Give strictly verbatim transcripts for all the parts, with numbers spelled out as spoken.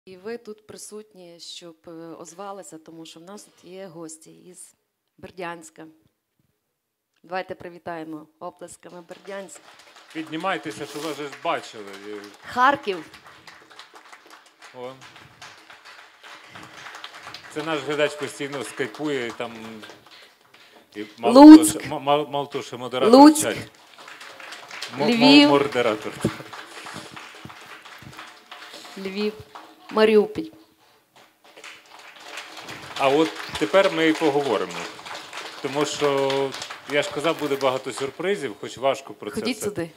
І ви тут присутні, щоб озвалися, тому що в нас тут є гості із Бердянська. Давайте привітаємо оплесками Бердянськ. Піднімайтеся, що вас вже ж бачили. Харків. О. Це наш глядач постійно скайпує і там... І мало Луцьк. того, що- мало, мало того, що модератор Луцьк. в чаті. М- Львів. Модератор. Львів. Маріуполь. А от тепер ми і поговоримо. Тому що, я ж казав, буде багато сюрпризів, хоч важко про це Ходіть все. сюди.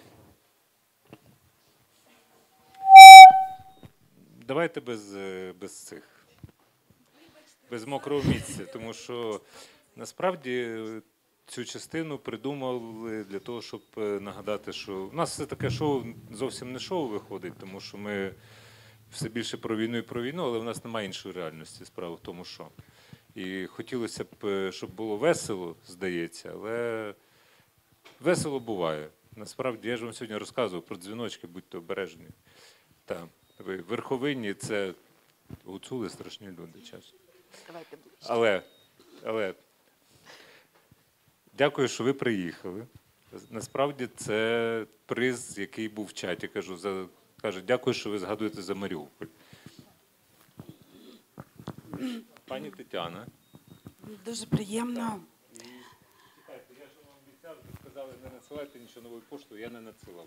Давайте без, е, без цих, без мокрого місця, тому що насправді цю частину придумали для того, щоб е, нагадати, що у нас все таке шоу зовсім не шоу виходить, тому що ми все більше про війну і про війну, але в нас немає іншої реальності, справа в тому, що. І хотілося б, е, щоб було весело, здається, але весело буває. Насправді, я ж вам сьогодні розказував про дзвіночки, будьте обережні. Так. Ви верховинні – це гуцули, страшні люди часом. Давайте ближче. Але, але дякую, що ви приїхали. Насправді це приз, який був в чаті. Кажу, за, каже, дякую, що ви згадуєте за Маріуполь. Пані Тетяна. Дуже приємно. Чекайте, я ж вам обіцяв, ви сказали, не надсилайте нічого новою поштою, я не надсилав.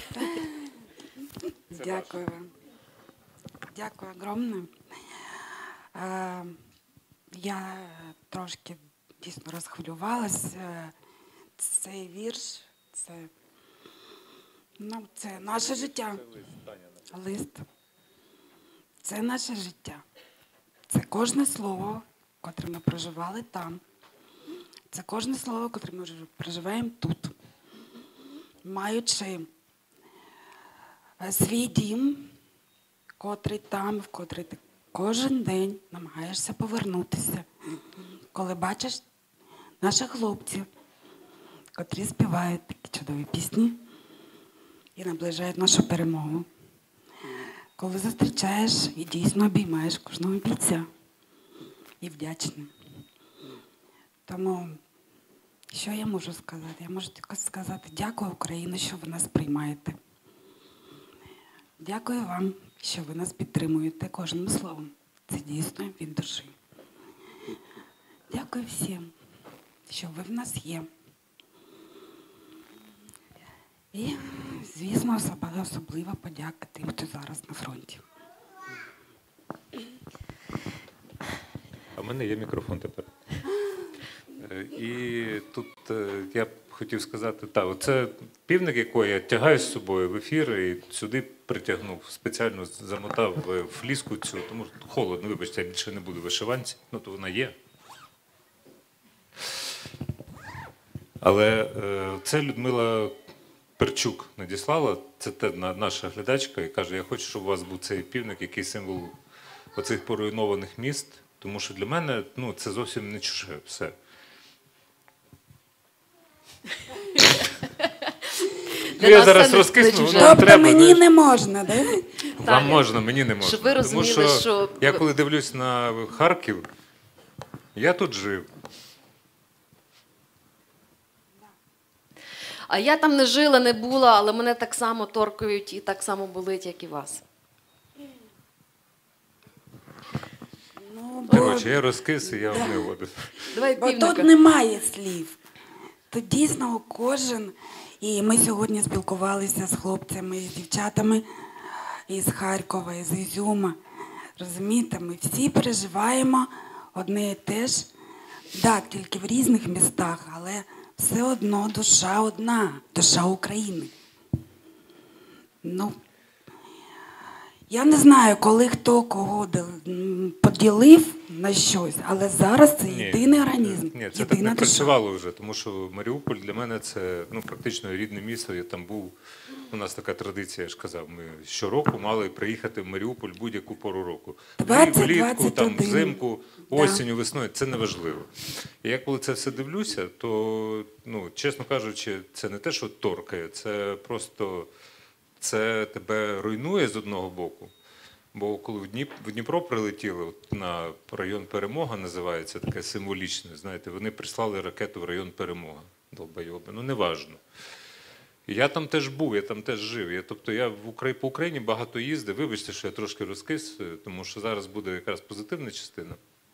Це Дякую вам. Дякую огромне. Е, Я трошки дійсно розхвилювалася. Цей вірш, це, ну, це наше життя. Це лист, Таня. Лист. Це наше життя. Це кожне слово, котре ми проживали там. Це кожне слово, котре ми проживаємо тут. Маючи свій дім, котрий там, в котрий ти кожен день намагаєшся повернутися. Коли бачиш наших хлопців, котрі співають такі чудові пісні і наближають нашу перемогу. Коли зустрічаєш і дійсно обіймаєш кожного бійця. І вдячним. Тому, що я можу сказати? Я можу тільки сказати, дякую, Україна, що ви нас приймаєте. Дякую вам, що ви нас підтримуєте кожним словом. Це дійсно від душі. Дякую всім, що ви в нас є. І, звісно, особлива подяка тим, хто зараз на фронті. А в мене є мікрофон тепер. Е, І тут е, я б хотів сказати, так, оце півник, якого я тягаю з собою в ефір і сюди притягнув, спеціально замотав в фліску цю, тому що холодно, вибачте, я більше не буду в вишиванці, ну то вона є. Але е, це Людмила Перчук надіслала, це те, на- наша глядачка, і каже, я хочу, щоб у вас був цей півник, який символ оцих поруйнованих міст, тому що для мене, ну, це зовсім не чуже все. Для Ну, я нас зараз це не- розкисну, не воно чуже. не Тобто треба. мені знаєш. не можна, да? Вам Таня, можна, мені не можна. щоб ви розуміли, Тому що, що я ви- коли дивлюсь на Харків, я тут жив. А я там не жила, не була, але мене так само торкають і так само болить, як і вас. Ну, бо, Коротше, я розкис і я вам не воду. Давай бо півника. тут немає слів. Тут дійсно кожен, і ми сьогодні спілкувалися з хлопцями, з дівчатами із Харкова, із Ізюма. Розумієте, ми всі переживаємо одне і те ж, так, тільки в різних містах, але все одно душа одна, душа України. Ну, я не знаю, коли хто кого дел- м, поділив на щось, але зараз це Ні. єдиний організм, Ні, це так єдина не душа. працювало вже, тому що Маріуполь для мене це, ну, практично рідне місто. Я там був, у нас така традиція, я ж казав, ми щороку мали приїхати в Маріуполь будь-яку пору року. двадцять, Влітку, там, двадцять один. взимку, Да. осінню, весною, це не важливо. І я коли це все дивлюся, то, ну, чесно кажучи, це не те, що торкає, це просто, це тебе руйнує з одного боку. Бо коли в Дніп- в Дніпро прилетіли, от на район Перемога називається, таке символічне, знаєте, вони прислали ракету в район Перемога. Долбойоби. Ну, неважно. І я там теж був, я там теж жив. Я, тобто я в Украї... по Україні багато їздив. Вибачте, що я трошки розкис, тому що зараз буде якраз позитивна частина.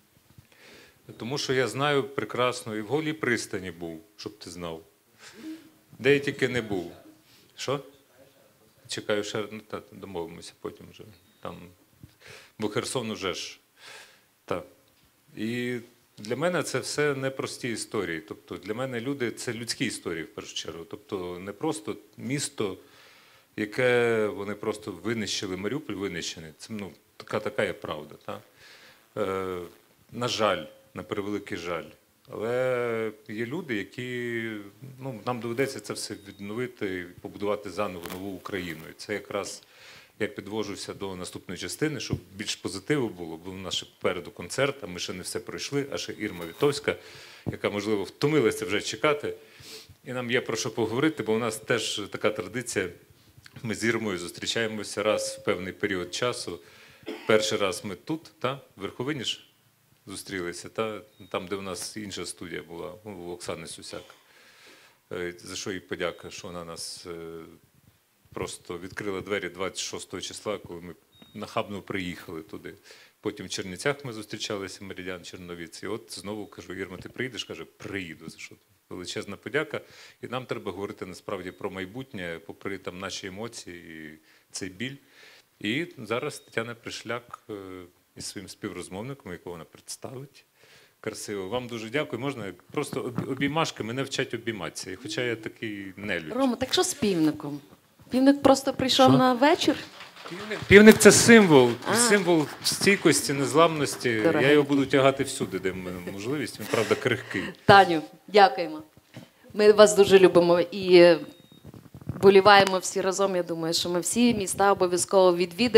Тому що я знаю прекрасно, і в Голій пристані був, щоб ти знав. Де я тільки не був. Що? Чекаю ще, ну так, домовимося потім вже. Там, бо Херсон уже ж. Так. І для мене це все непрості історії. Тобто для мене люди це людські історії в першу чергу. Тобто не просто місто, яке вони просто винищили, Маріуполь винищений. Це ну, така, така є правда. Та? Е, на жаль, на превеликий жаль. Але є люди, які ну, нам доведеться це все відновити і побудувати заново нову Україну. І це якраз я підвожуся до наступної частини, щоб більш позитиву було, бо в нас ще попереду концерт, а ми ще не все пройшли, а ще Ірма Вітовська, яка, можливо, втомилася вже чекати. І нам є про що поговорити, бо у нас теж така традиція. Ми з Ірмою зустрічаємося раз в певний період часу. Перший раз ми тут, та, в Верховині ж зустрілися, та, там, де в нас інша студія була, у Оксани Сусяк. Е, За що їй подяка, що вона нас е, просто відкрила двері двадцять шостого числа, коли ми нахабно приїхали туди. Потім в Чернівцях ми зустрічалися, Меридіан Черновіць. І от знову кажу, Ірма, ти приїдеш? Каже, приїду. За що? Величезна подяка. І нам треба говорити насправді про майбутнє, попри там наші емоції і цей біль. І зараз Тетяна Пришляк е, із своїм співрозмовником, якого вона представить. Красиво. Вам дуже дякую. Можна просто об- обіймашки, мене вчать обійматися. І хоча я такий нелюдь. Рома, так що з півником? Півник просто прийшов Що? на вечір? Півник, півник – це символ, А. символ стійкості, незламності. Дорогенький. Я його буду тягати всюди, де в мене можливість. Він, правда, крихкий. Таню, дякуємо. Ми вас дуже любимо і вболіваємо всі разом. Я думаю, що ми всі міста обов'язково відвідаємо.